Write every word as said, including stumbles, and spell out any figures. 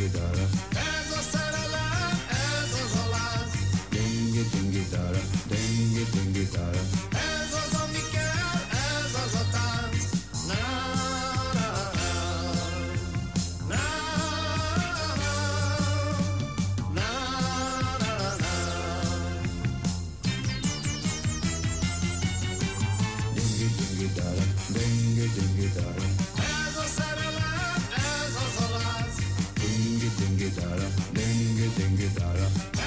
dingi dara. Ez a szerelem, ez az a láz. Dingi dingi dara, dingi dingi dara. Ez az, ami kell, ez az a tánc. Na, na, na, na, na, na, na, na. Dingi dingi dara, dingi dingi dara. Ez a szerelem, ez az a láz. Dingi dingi dara, dingi dingi dara.